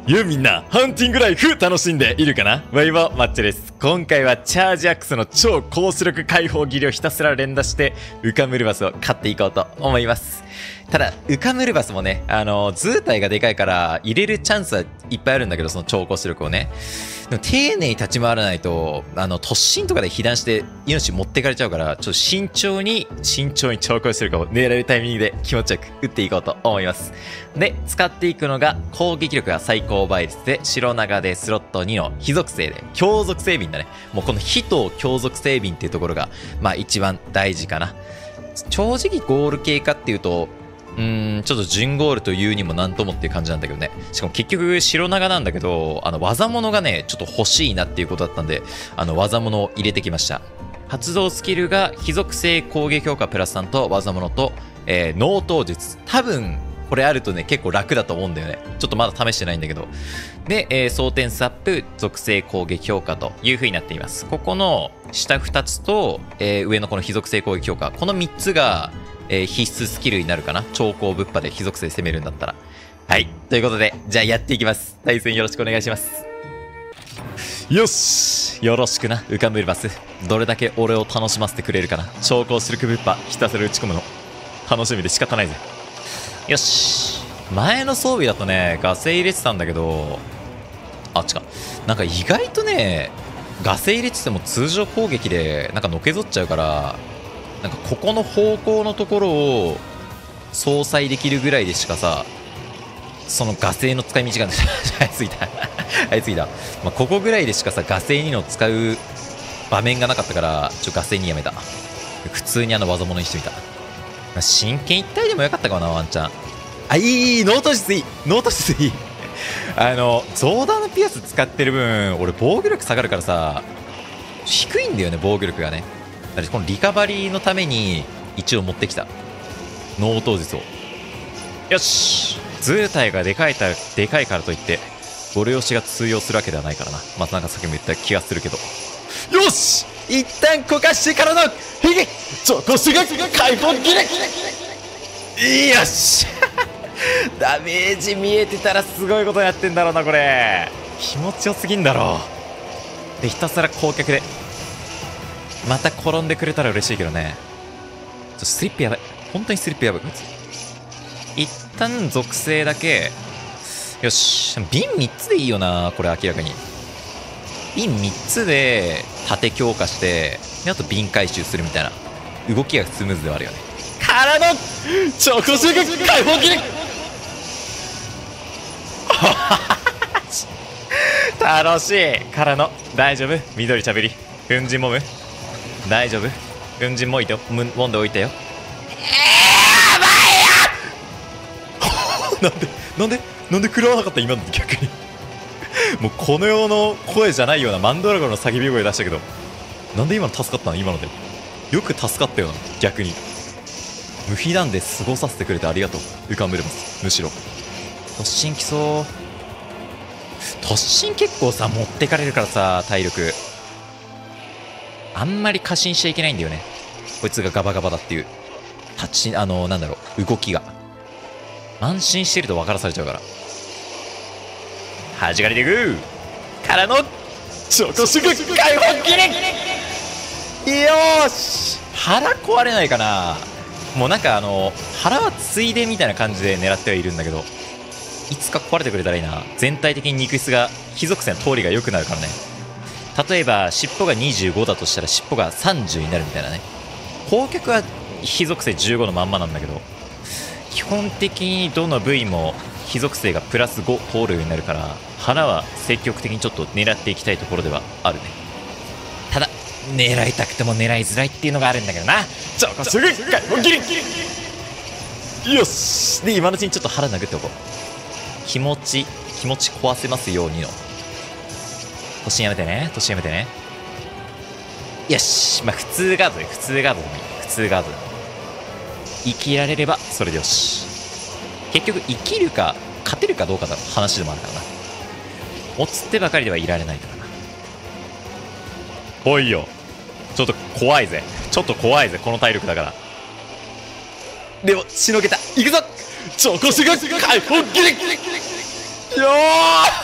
みんな、ハンティングライフ楽しんでいるかな？ワイはマッチョです。今回はチャージアックスの超高出力解放技量をひたすら連打して、ウカムルバスを勝っていこうと思います。ただ、ウカムルバスもね、図体がでかいから入れるチャンスはいっぱいあるんだけど、その超高出力をね。でも丁寧に立ち回らないと、突進とかで被弾して命持ってかれちゃうから、ちょっと慎重に超高出力を狙えるタイミングで気持ちよく打っていこうと思います。で、使っていくのが攻撃力が最高倍率で、白長でスロット2の火属性で、強属性瓶だね。もうこの火と強属性瓶っていうところが、まあ一番大事かな。正直ゴール系かっていうと、ちょっと準ゴールというにもなんともっていう感じなんだけどね。しかも結局白長なんだけど、技物がね、ちょっと欲しいなっていうことだったんで、技物を入れてきました。発動スキルが火属性攻撃強化プラス3と技物と、納刀術。多分、これあるとね、結構楽だと思うんだよね。ちょっとまだ試してないんだけど。で、装填スアップ、属性攻撃強化という風になっています。ここの下2つと、上のこの火属性攻撃強化。この3つが、必須スキルになるかな。超高ぶっぱで火属性攻めるんだったら。はい。ということで、じゃあやっていきます。対戦よろしくお願いします。よし、よろしくな、ウカムルバス。どれだけ俺を楽しませてくれるかな。超高出力ぶっぱ、ひたすら打ち込むの。楽しみで仕方ないぜ。よし。前の装備だとね、ガセ入れてたんだけど、あ、違う。なんか意外とね、ガセ入れてても通常攻撃で、なんかのけぞっちゃうから、なんかここの方向のところを相殺できるぐらいでしかさ、そのガセの使い道があいついたあいついた、まあ、ここぐらいでしかさガセ2の使う場面がなかったからガセ2やめた。普通に技物にしてみた。まあ、真剣一体でもよかったかもなワンチャン。あ、いいノート術いいノート術いい増弾のピアス使ってる分俺防御力下がるからさ低いんだよね防御力がね。このリカバリーのために一応持ってきたノート術を。よし、図体がでかいからといってゴレ押しが通用するわけではないからな。またなんかさっきも言った気がするけど。よし、一旦こかしてからのヒゲ超高出力解放ギレ。よしダメージ見えてたらすごいことになってんだろうなこれ。気持ちよすぎんだろう。でひたすら攻撃でまた転んでくれたら嬉しいけどね。スリップやばい。本当にスリップやばいこいつ。一旦属性だけ。よし、瓶3つでいいよなこれ明らかに。瓶3つで縦強化してであと瓶回収するみたいな動きがスムーズではあるよね。からの超高出力解放技楽しいからの大丈夫緑茶べり粉塵もむ大丈夫粉塵もいてよもんでおいてよ。やばいよなんで食らわなかった今の逆にもうこの世の声じゃないようなマンドラゴンの叫び声出したけどなんで今の助かったの。今のでよく助かったよな逆に。無被弾で過ごさせてくれてありがとうウカムルバス。むしろ突進きそう。突進結構さ持ってかれるからさ体力あんまり過信しちゃいけないんだよね。こいつがガバガバだっていうなんだろう動きが慢心してると分からされちゃうから。弾かれていくからの超高出力解放ギレ。よーし、腹壊れないかな。もうなんか腹はついでみたいな感じで狙ってはいるんだけどいつか壊れてくれたらいいな。全体的に肉質が火属性の通りが良くなるからね。例えば尻尾が25だとしたら尻尾が30になるみたいなね。攻撃は火属性15のまんまなんだけど基本的にどの部位も火属性がプラス5通るようになるから腹は積極的にちょっと狙っていきたいところではあるね。ただ狙いたくても狙いづらいっていうのがあるんだけどな。超高出力解放ギリ。よしで今のうちにちょっと腹殴っておこう。気持ち壊せますようにの突進やめてねよし、まあ普通ガードでもいい。普通ガードでも生きられればそれでよし。結局生きるか勝てるかどうかの話でもあるからな。おつってばかりではいられないからな。おいよちょっと怖いぜこの体力だから。でもしのげた。いくぞ超高出力解放ギリよー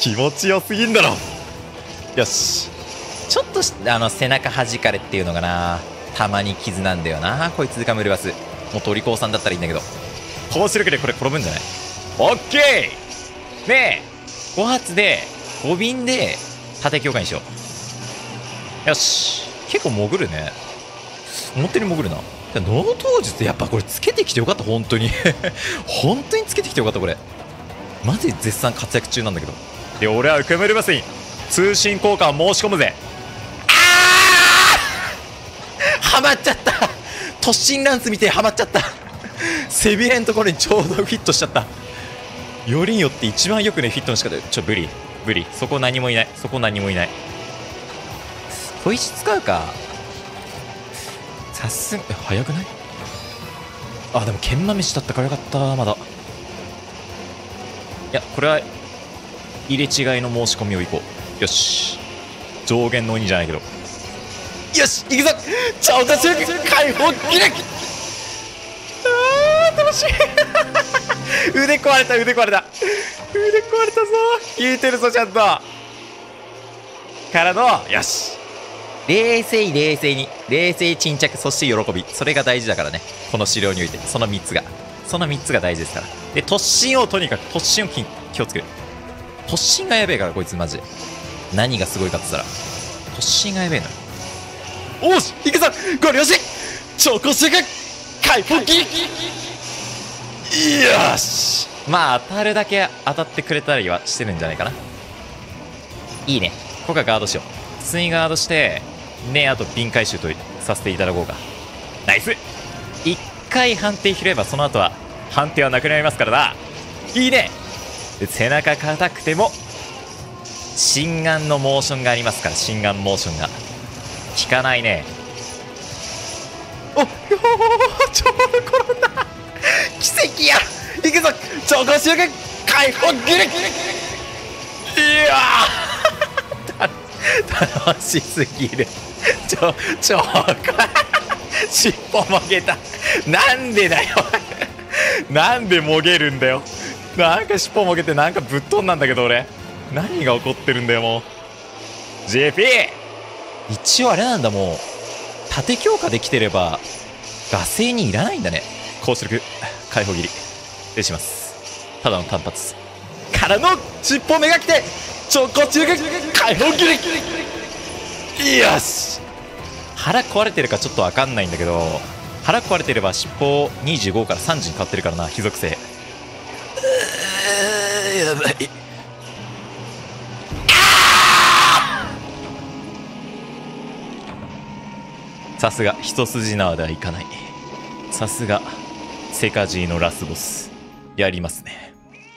気持ちよすぎんだろ。よし。ちょっと背中弾かれっていうのがな、たまに傷なんだよな、こいつウカムルバス。もっとお利口さんだったらいいんだけど。こうするくらいこれ転ぶんじゃない？オッケー。ねえ、5発で5便で縦強化にしよう。よし。結構潜るね。思ったより潜るな。ノート術やっぱこれつけてきてよかった、本当に本当につけてきてよかった。これマジで絶賛活躍中なんだけど。で俺はウカムルバスに通信交換を申し込むぜ。ハマっちゃった。突進ランス見てハマっちゃった背びれんところにちょうどフィットしちゃった。よりによって一番よくねフィットの仕方。ブリそこ何もいない。そこ何もいない。小石使うか。さすが早くない？あ、でも研磨飯だったからよかった。まだいや、これは入れ違いの申し込みをいこう。よし、上限の鬼じゃないけど、よし行くぞ。超多集解放ギレ。楽しい腕壊れたぞ。効いてるぞちゃんと。からのよし、冷静に冷静沈着、そして喜び。それが大事だからね、この資料において。その3つが大事ですから。で突進をとにかく気をつける。突進がやべえからこいつマジで。何がすごいかって言ったら突進がやべえのよ。おし行くぞゴリ押し超高速解放機。よし、まあ当たるだけ当たってくれたりはしてるんじゃないかな。いいね。ここがガードしよう。普通にガードしてね、あと瓶回収とさせていただこうか。ナイス。1回判定拾えばその後は判定はなくなりますからな。いいね。背中硬くても心眼のモーションがありますから。心眼モーションが効かないね。おっ、ちょうど転んだ。奇跡や。いくぞ超高周回解放ギリ。いや楽しすぎる。尻尾もげた。なんでだよなんでもげるんだよ。なんか尻尾もげてなんかぶっ飛んだんだけど俺。何が起こってるんだよもう。 JP 一応あれなんだ、もう縦強化できてれば惰性にいらないんだね。高出力解放切り失礼します。ただの単発からの尻尾めがけて超高出力解放切り。よし、腹壊れてるかちょっと分かんないんだけど、腹壊れてれば尻尾25から30に変わってるからな、非属性。やばい。さすが一筋縄ではいかない。さすがセカジーのラスボスやりますね。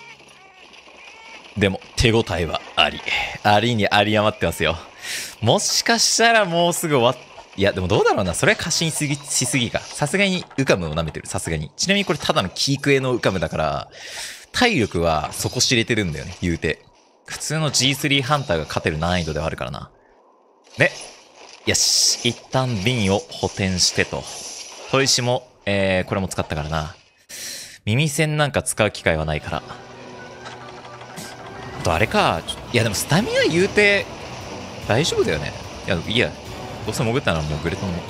でも手応えはありにあり余ってますよ。もしかしたらもうすぐ終わっ、いやでもどうだろうな、それは過信しすぎか。さすがにウカムを舐めてる。さすがに。ちなみにこれただのキークエのウカムだから体力は底知れてるんだよね、言うて。普通の G3 ハンターが勝てる難易度ではあるからな。でよし、一旦瓶を補填してと。砥石も、これも使ったからな。耳栓なんか使う機会はないから。あとあれか、いやでもスタミナ言うて大丈夫だよね。いや、どうせ潜ったならもうグレトンも。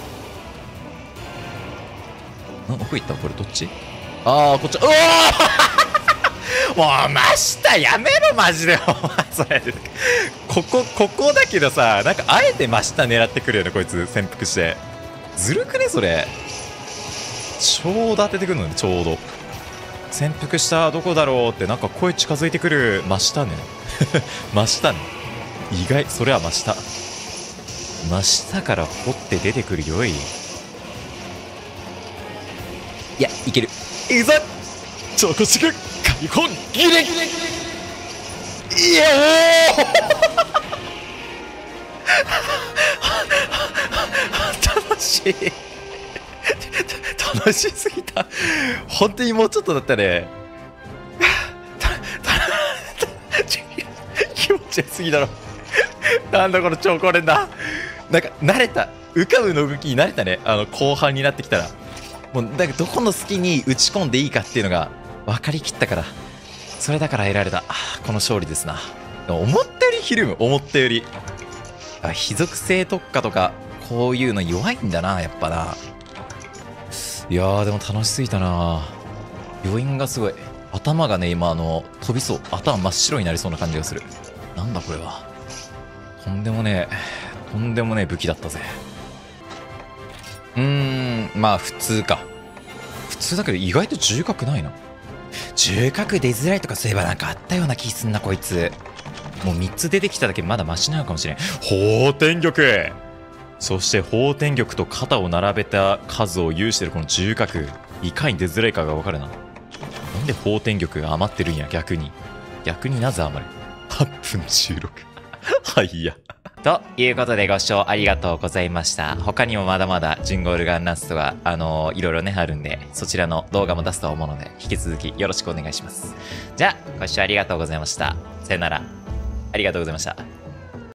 奥行った？これどっち？ああ、こっち。うわもう真下やめろマジで。お前それここだけどさ、なんかあえて真下狙ってくるよねこいつ。潜伏してずるくねそれ。ちょうど当ててくるのね。ちょうど潜伏したどこだろうってなんか声近づいてくる。真下ね真下ね。意外。それは真下。真下から掘って出てくるよい。いやいける。いくぞ超高速解放ギリギリ。いや楽しい楽しすぎた。本当にもうちょっとだったね。気持ちよすぎだろ。なんだこの超高連だ。なんか慣れた。ウカムの動きに慣れたね。後半になってきたらもうなんかどこの隙に打ち込んでいいかっていうのが分かりきったからそれだから得られたこの勝利ですな。思ったよりひるむ、思ったより。非属性特化とかこういうの弱いんだな、やっぱな。いやーでも楽しすぎたな。余韻がすごい。頭がね今飛びそう。頭真っ白になりそうな感じがする。なんだこれは。とんでもねえ武器だったぜ。まあ普通か。普通だけど意外と重角ないな。重角出づらいとかそういえばなんかあったような気すんなこいつ。もう3つ出てきただけまだマシなのかもしれん。宝天玉。そして宝天玉と肩を並べた数を有してるこの重角、いかに出づらいかが分かるな。なんで宝天玉が余ってるんや。逆になぜ余る。8分16はいや。ということでご視聴ありがとうございました。他にもまだまだジンゴールガンナスとかいろいろねあるんで、そちらの動画も出すと思うので引き続きよろしくお願いします。じゃあご視聴ありがとうございました。さよなら。ありがとうございました。